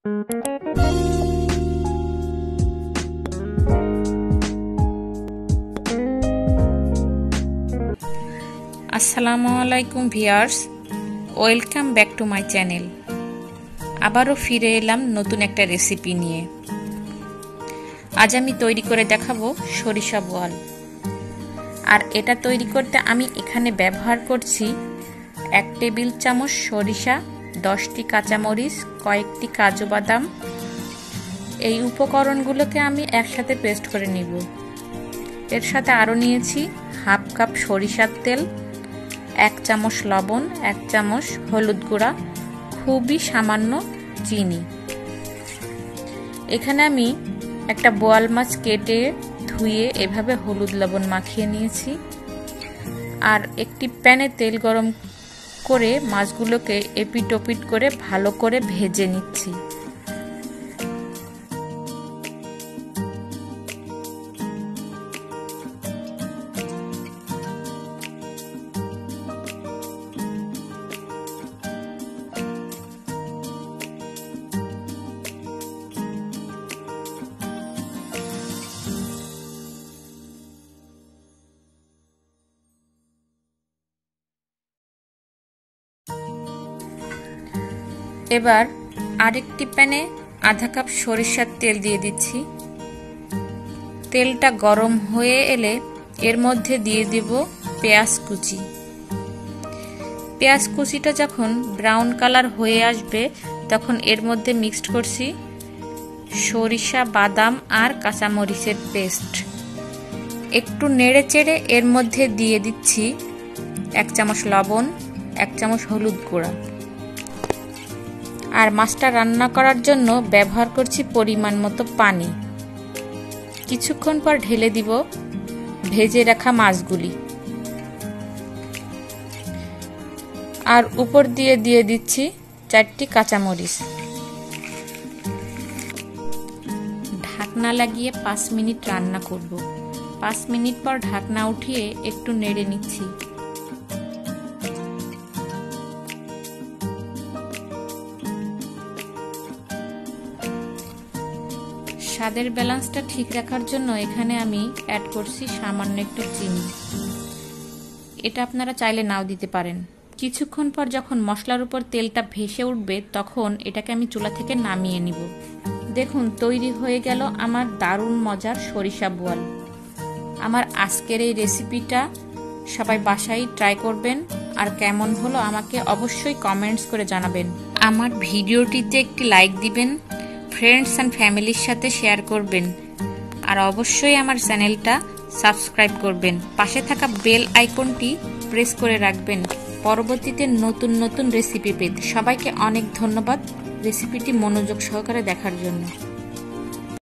আসসালামু আলাইকুম viewers, welcome back to my channel. আবারও ফিরে এলাম নতুন একটা রেসিপি নিয়ে। আজ আমি তৈরি করে দেখাবো সরিষা বোয়াল। আর এটা তৈরি করতে আমি এখানে ব্যবহার করছি 1 টেবিল চামচ সরিষা, 10টি কাঁচামরিচ, কয়েকটি কাজু বাদাম। এই উপকরণগুলোকে আমি একসাথে পেস্ট করে নিব। এর সাথে আরও নিয়েছি হাফ কাপ সরিষার তেল, 1 চামচ লবণ, 1 চামচ হলুদ গুঁড়া, খুবই সামান্য চিনি। এখানে আমি একটা বোয়াল মাছ কেটে ধুয়ে এভাবে হলুদ লবণ মাখিয়ে নিয়েছি। আর একটি প্যানে তেল গরম করে মাছগুলোকে এপিট ওপিট করে ভালো করে ভেজে নিচ্ছি। এবার আরেকটি প্যানে আধা কাপ সরিষার তেল দিয়ে দিচ্ছি। তেলটা গরম হয়ে এলে এর মধ্যে দিয়ে দিব পেঁয়াজ কুচি। পেঁয়াজ কুচিটা যখন ব্রাউন কালার হয়ে আসবে তখন এর মধ্যে মিক্সড করছি সরিষা, বাদাম আর কাঁচামরিচের পেস্ট। একটু নেড়ে চেড়ে এর মধ্যে দিয়ে দিচ্ছি 1 চামচ লবণ, 1 চামচ হলুদ গুঁড়া। আর মাছটা রান্না করার জন্য ব্যবহার করছি পরিমাণ মতো পানি। কিছুক্ষণ পর ঢেলে দিব ভেজে রাখা মাছগুলি। আর উপর দিয়ে দিচ্ছি 4টি কাঁচামরিচ। ঢাকনা লাগিয়ে 5 মিনিট রান্না করব। 5 মিনিট পর ঢাকনা উঠিয়ে একটু নেড়ে নিচ্ছি। স্বাদের ব্যালেন্সটা ঠিক রাখার জন্য এখানে আমি অ্যাড করছি সামান্য একটু চিনি। এটা আপনারা চাইলে নাও দিতে পারেন। কিছুক্ষণ পর যখন মশলার উপর তেলটা ভেসে উঠবে তখন এটাকে আমি চুলা থেকে নামিয়ে নিব। দেখুন তৈরি হয়ে গেল আমার দারুণ মজার সরিষা বোয়াল। আমার আজকের এই রেসিপিটা সবাই বাসায় ট্রাই করবেন। আর কেমন হলো আমাকে অবশ্যই কমেন্টস করে জানাবেন। আমার ভিডিওটিতে একটি লাইক দিবেন, ফ্রেন্ডস অ্যান্ড ফ্যামিলির সাথে শেয়ার করবেন। আর অবশ্যই আমার চ্যানেলটা সাবস্ক্রাইব করবেন। পাশে থাকা বেল আইকনটি প্রেস করে রাখবেন পরবর্তীতে নতুন নতুন রেসিপি পেতে। সবাইকে অনেক ধন্যবাদ রেসিপিটি মনোযোগ সহকারে দেখার জন্য।